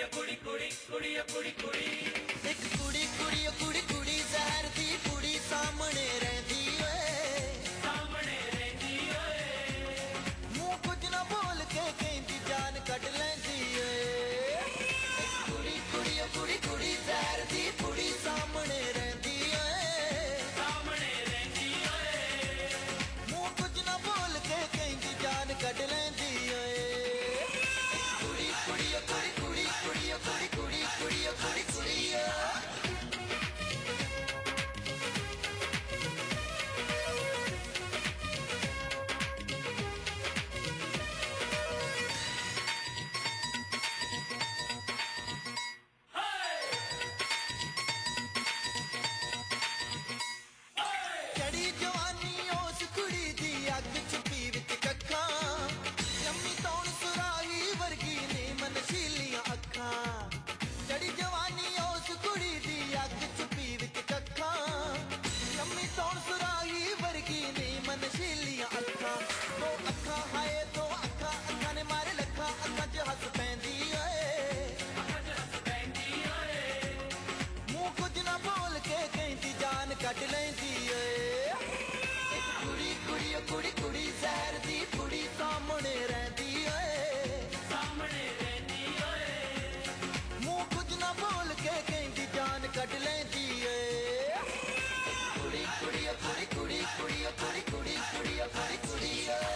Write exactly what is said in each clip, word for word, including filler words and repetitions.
कुड़ी कुड़ी कुड़ी कुड़ी कुड़ी एक कुड़ी कुड़ी कुड़ी कुड़ी जहर दी कुड़ी सामने रहती है, सामने रहती है। मुंह कुछ ना बोल के कहती जान कट लेंदी है। एक कुड़ी कुड़ी कुड़ी कुड़ी जहर दी कुड़ी सामने रहती है, सामने रहती है। मुंह कुछ ना बोल के कहती जान कट लेंदी है। कुड़ी कुड़ी कुड़ी कुड़ी कुड़ी कुड़ी कुड़ी कुड़ी कुड़ी कुड़ी चढ़ी जवानी उस कुड़ी दी अग छुपी विच कक्खां, लम्मी तौण सुराही वर्गी ने मनशीलियां अखां। चढ़ी जवानी उस कुड़ी दी अग छुपी विच कक्खां, लम्मी तौण सुराही वर्गी ने मनशीलियां अखां। दो अखां हाय दो अखां अखां ने मारे लखां, अखां च हस पैंदी ओए, मुंह कुछ ना बोल के कहती जान कट लेंदी ओए। एक कुड़ी कुड़ी कुड़ी कुड़ी जहर दी कुड़ी सामने रहती है, सामने रहती है। मुंह कुछ ना बोल के कहती जान कट लेंदी है। कुड़ी कुड़ी कुड़ी कुड़ी कुड़ी कुड़ी कुड़ी कुड़ी कुड़ी कुड़ी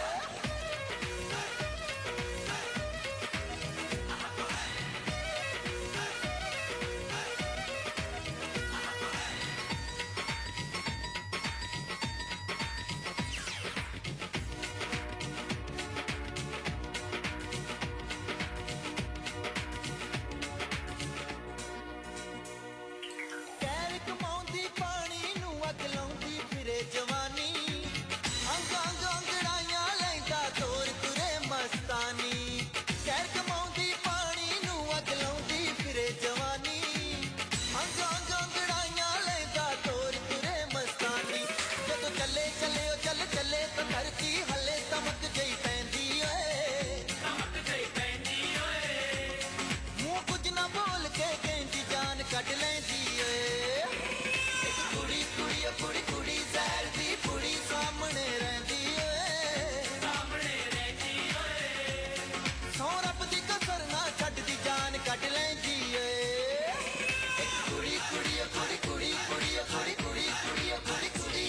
जवानी अंग अंग अंगड़ाइयां लैंदा तोर तुरे मस्तानी। कैर कमाउंदी पानी नू अग लाउंदी फिरे जवानी, अंग अंग अंगड़ाइयां लैंदा तोर तुरे मस्तानी। जदों चले चले ओ चल चले तो धरती हले तमक जई पैंदी ओए, तमक जई पैंदी ओए। मुंह कुछ ना बोल के कहती जान कट लेंदी ओए। कुड़ी कुड़ी कुड़ी कुड़ी जहर दी कुड़ी सामने रहती है, सामने रहती है। सौ रब दी कसर ना छड्डदी जान कट लेंदी है। कुड़ी कुड़ी कुड़ी कुड़ी कुड़ी कुड़ी कुड़ी कुड़ी कुड़ी कुड़ी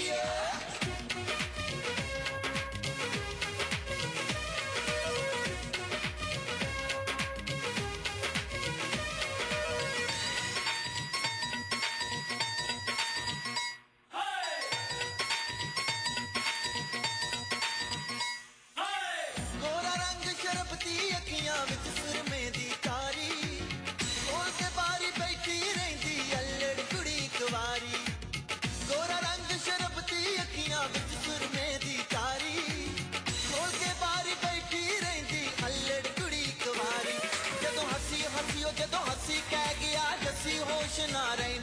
अखियां विच सुरमे दी तारी, कोल के बारी बैठी रहिंदी अल्लड़ कुड़ी कुवारी। गोरा रंग शरबती अखियां विच सुरमे दी तारी, कोल के बारी बैठी रहिंदी अल्लड़ कुड़ी कुवारी। जदों हसी हसी ओ जदों हसी कह गया जसी होश ना रही